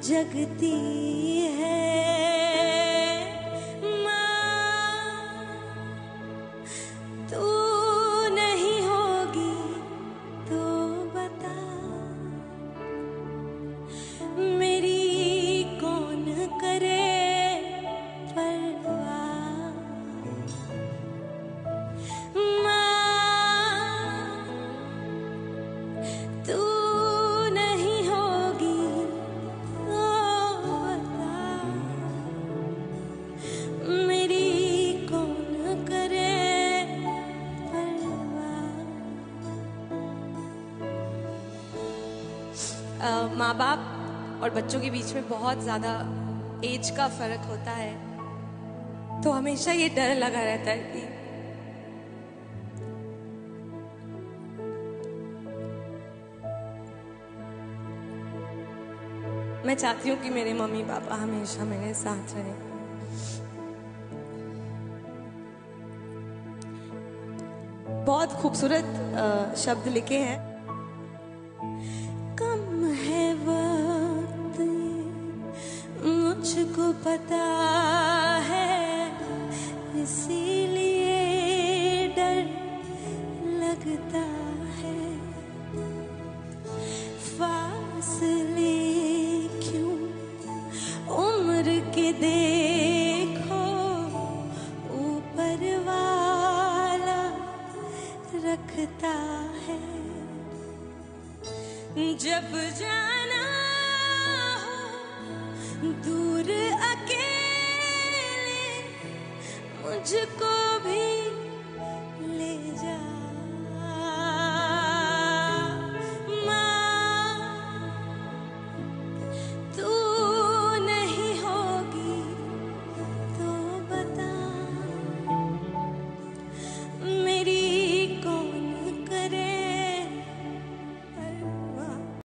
जगती है माँ, तू नहीं होगी तो बता मेरी कौन करे परवाह। माँ, तू नहीं होगी तो बता मेरी कौन करे परवाह। माँ बाप और बच्चों के बीच में बहुत ज्यादा एज का फर्क होता है, तो हमेशा ये डर लगा रहता है कि मैं चाहती हूँ कि मेरे मम्मी पापा हमेशा मेरे साथ रहें। बहुत खूबसूरत शब्द लिखे हैं। कम है वक्त मुझको पता है, इसीलिए डर लगता है। फासले क्यों उम्र के देखो, ऊपर वाला रखता है। जब जाना हो दूर अकेले, मुझको भी